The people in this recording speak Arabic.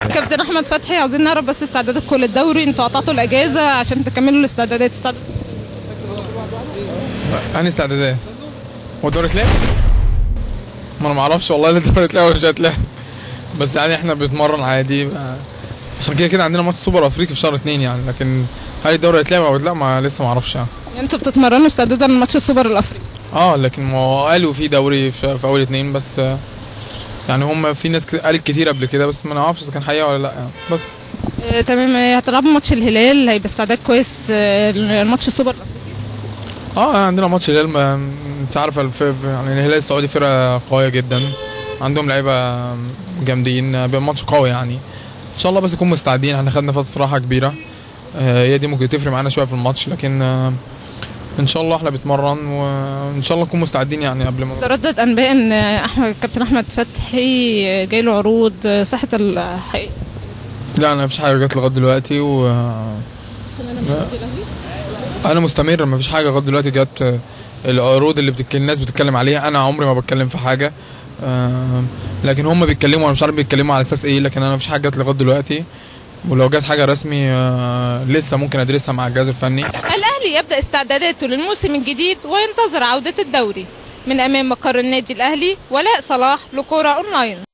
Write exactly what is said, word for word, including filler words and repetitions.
كابتن احمد فتحي، عاوزين نعرف بس استعداداتكم للدوري، انتوا قطعتوا الاجازه عشان تكملوا الاستعدادات. استعداد أنهي استعدادات؟ هو الدوري اتلعب؟ ما انا ما اعرفش والله اللي الدوري اتلعب ولا مش هيتلعب، بس يعني احنا بنتمرن عادي عشان كده كده عندنا ماتش سوبر افريقي في شهر اتنين يعني، لكن هل الدوري هيتلعب او لا ما لسه ما اعرفش يعني. انتوا بتتمرنوا استعدادا لماتش السوبر الافريقي؟ اه لكن ما قالوا في دوري في, في اول اتنين بس، يعني هم في ناس قالت كتير قبل كده بس ما نعرفش اذا كان حقيقه ولا لا يعني. بس آه تمام. هتلعبوا ماتش الهلال، هيبقى استعداد كويس آه لماتش السوبر الافريقي؟ اه عندنا ماتش الهلال، انت عارف يعني الهلال السعودي فرقه قويه جدا، عندهم لعيبه جامدين، بيبقى ماتش قوي يعني ان شاء الله، بس نكون مستعدين. احنا خدنا فتره راحه كبيره، هي آه دي ممكن تفرق معانا شويه في الماتش، لكن آه ان شاء الله احنا بنتمرن وان شاء الله نكون مستعدين يعني قبل ما. تردد انباء ان احمد كابتن احمد فتحي جاي له عروض، صحه الحقيقه؟ لا انا مفيش حاجه جت لغايه دلوقتي و انا مستمر، مفيش حاجه لغايه دلوقتي جت. العروض اللي بتك... الناس بتتكلم عليها انا عمري ما بتكلم في حاجه، آه لكن هم بيتكلموا، انا مش عارف بيتكلموا على اساس ايه، لكن انا مفيش حاجه جت لغايه دلوقتي، ولو جت حاجه رسمي آه لسه ممكن ادرسها مع الجهاز الفني. الاهلي يبدا استعداداته للموسم الجديد وينتظر عوده الدوري. من امام مقر النادي الاهلي، ولاء صلاح لكوره اونلاين.